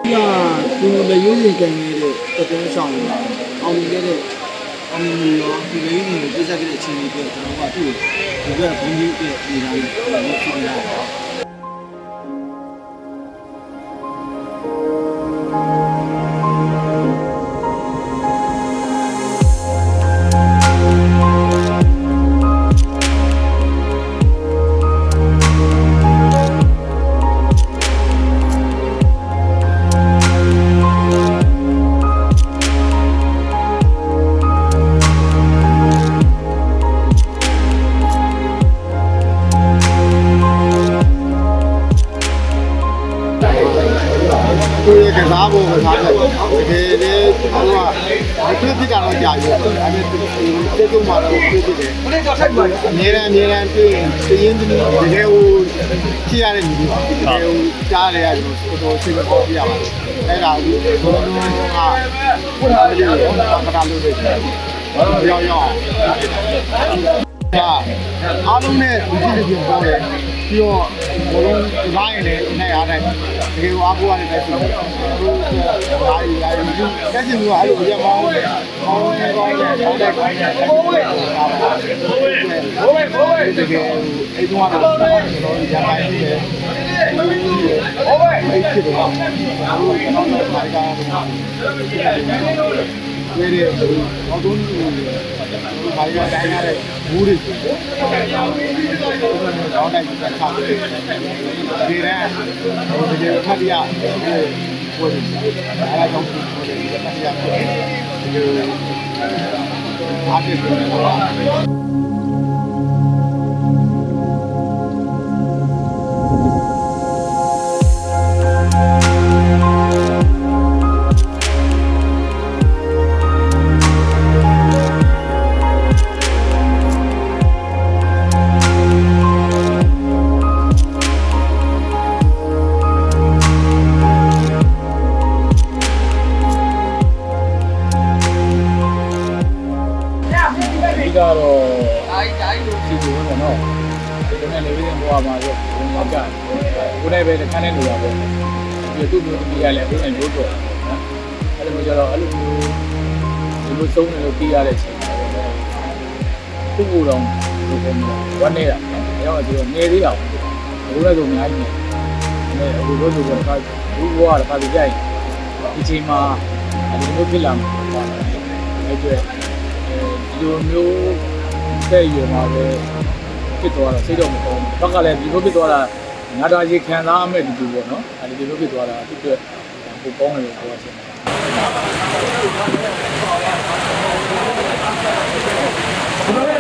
ဒီလိုရွေးစီကန်ခဲ့တဲ့တတွင်းဆောင်အောင်မြင်ခဲ့တဲ့အောင်မြင်မှုရောဒီလိုမျိုးပြဿနာတဲ့အခြေအနေတွေကျွန်တော်ကသူ့ကိုဒီကဘုံကြီးတဲ့နေရာလေးကိုဖြစ်နေတာပါကစားဖို့ကစားတယ်တကယ်လေဟိုကပြည့်ပြည့်ကတော့ကြာပြီဒါပေမဲ့တိတ်တုံးမှာတော့ပြည့်ပြည့်တယ်အများတန်းတွေ့ရင်တရင်တကယ်ဟိုကြည့်ရတဲ့လူတွေတကယ်ဟိုကြားရတဲ့ကျွန်တော်စိတ်ပေါ်ပြရပါတယ်အဲ့ဒါအခုဘုံဘုံကဘာလို့လဲဘာသာလို့လဲရောက်အားလုံးနဲ့ဒီလိုပြောပေါ်တယ်ပြီးတော့ဘလုံးဒီပိုင်းနဲ့နိုင်အားတိုင်းတကယ်အားကိုးရတဲ့တိုက်စီတို့ဘာကြီးရာယူတက်ချင်လို့အဲ့လိုရမောင်းတယ်ကောင်းတယ်ကောင်းတယ်ကောင်းတယ်ကောင်းတယ်ဘိုးဘိုးတကယ်အဲ့တော့ကတော့ကျွန်တော်ရခိုင်ပြည်ဘိုးဘိုးအဲ့ဒီတော့ဘာလို့ကျွန်တော်မိုက်တာဝေးတယ်အော်တုံးဘာရတိုင်းရတဲ့ဘူးတွေကောင်းတိုင်းချာတယ်ဒီတန်းဟိုတကယ်ဖတ်ရဟိုအားကြောင့်ဒီဖတ်ရဒီလိုအားပြည့်စုံတယ်ကတော့ဒီလိုပေါ့နော်ဒီနေ့လေးလေးပေါ်မှာဆိုဘုံရောက်ကြကိုယ်နဲ့ပဲခန်းနေလို့ရပေါ့ဒီသူ့မျိုးပြရလဲဘုံနဲ့လို့တော့အဲ့လိုမျိုးကြတော့အဲ့လိုမျိုးဒီလိုသုံးနေလို့ပြရတဲ့အချိန်သူ့ကိုယ်တော်ဒီပုံမျိုးဝတ်နေတာအဲ့တော့ဒီနေသေးအောင်ဘုံလည်းဆိုအများကြီးနေအခုလို့ဆိုတော့ဘူးဘွားကတခါကြိုက်ဒီချိန်မှာဒီလိုဖြစ်လာမှာပေါ့အဲ့ကျွဲဒီလိုမျိုးတဲ့ရမှာပဲဖြစ်သွားတာစိတ်တော့မကောင်းဘူး။ဘက်ကလည်းဒီလိုဖြစ်သွားတာငါတာကြီးခံစားမဲ့တူတူပေါ့နော်။အဲဒီလိုဖြစ်သွားတာသူ့အတွက်ပိုကောင်းတယ်လို့ပြောချင်တယ်။